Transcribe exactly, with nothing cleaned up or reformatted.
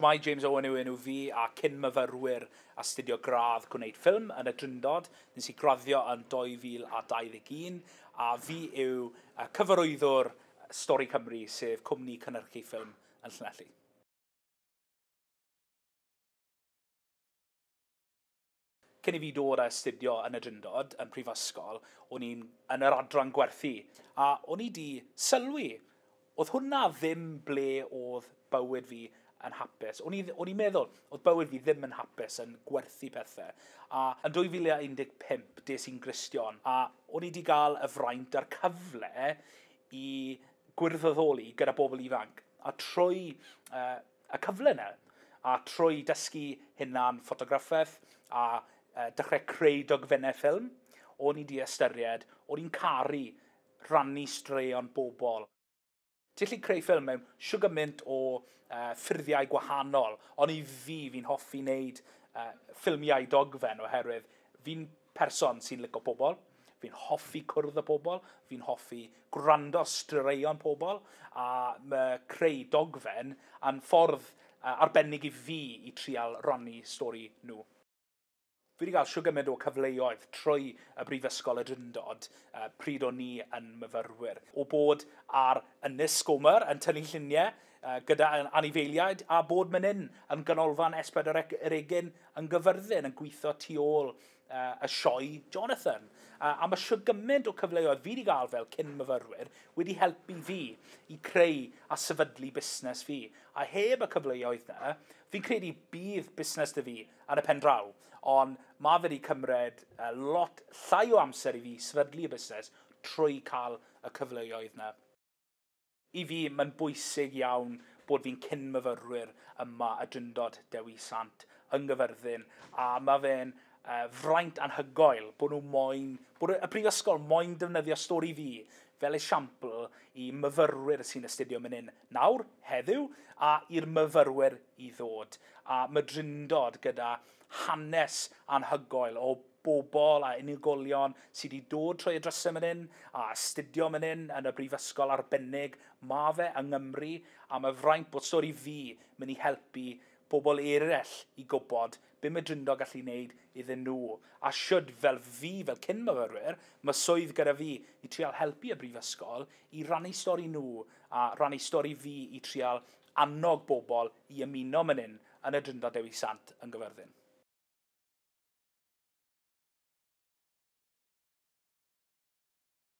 Shmai James Owen yw enw fi a cyn-myfyrwyr astudio gradd gwneud ffilm yn y Drindod. Nes i graddio yn dwy fil a dau ddeg un a fi yw uh, cyfarwyddwr Stori Cymru, sef cwmni cynhyrchu ffilm yn Llanelli. Cyn i fi dod a astudio yn y Drindod, yn prifysgol, o'n i'n yn yr adran gwerthu. A o'n i di sylwi, oedd hwnna ddim ble oedd bywyd fi yn hapus. O'n i'n meddwl, oedd bywyd fi ddim yn hapus yn gwerthu pethau. A yn dwy fil a un deg pump, des i'n Gristion, a o'n i wedi cael y fraint a'r cyfle i gwirfoddoli gyda bobl ifanc. A trwy uh, y cyfle yna, a trwy dysgu hynna'n ffotograffaeth a uh, dechrau creu dogfennau ffilm, o'n i wedi ystyried, o'n i'n caru rannu straeon bobl. Ti'n gallu creu ffilm mewn siwr gymaint o uh, ffurfiau gwahanol, ond i fi, fi'n hoffi wneud uh, ffilmiau dogfen oherwydd fi'n person sy'n licio pobl, fi'n hoffi cwrdd y pobl, fi'n hoffi gwrando straeon pobl, a mae creu dogfen yn ffordd uh, arbennig i fi i trial rannu stori nhw. Fi wedi cael siwr gymaint o cyfleoedd trwy y brifysgol y Drindod uh, pryd o'n ni yn myfyrwyr. O bod ar Ynys Gomer yn tynnu lluniau uh, gyda anifeiliaid a bod mynd in yn ganolfan S pedwar C yn Gyfyrddin yn gweithio tu ôl uh, y sioe Jonathan. Uh, a mae siwr gymaint o cyfleoedd fi wedi cael fel cyn-myfyrwyr wedi helpu fi i creu a sefydlu busnes fi. A heb y cyfleoedd yna, fi'n credu bydd busnes dy fi yn y pen draw. Ond mae fe wedi cymryd uh, lot llai o amser i fi sefydlu y busnes trwy cael y cyfleoedd yna. I fi, mae'n bwysig iawn bod fi'n cyn-myfyrwyr yma y Drindod Dewi Sant yng Nghyfyrddin. A mae fe'n uh, fraint anhygoel bod nhw moyn, bod y brifysgol moyn defnyddio stori fi fel esiampl i myfyrwyr sy'n astudio mynd in nawr, heddiw, a i'r myfyrwyr i ddod. A mae Drindod gyda hanes anhygoel o bobl a unigolion sydd wedi dod trwy y drysau mynd in a astudio mynd in yn y brifysgol arbennig mae fe yng Nghymru, a mae fraint bod stori fi mynd i helpu bobl eraill i gwybod be mae Drindod gallu gwneud iddyn nhw. A siwd fel fi, fel cyn-myfyrwyr, mae swydd gyda fi i trial helpu y brifysgol i rannu stori nhw a rannu stori fi i trial annog bobl i ymuno mynd in yn y Drindod Dewi Sant yn Gyfyrddin.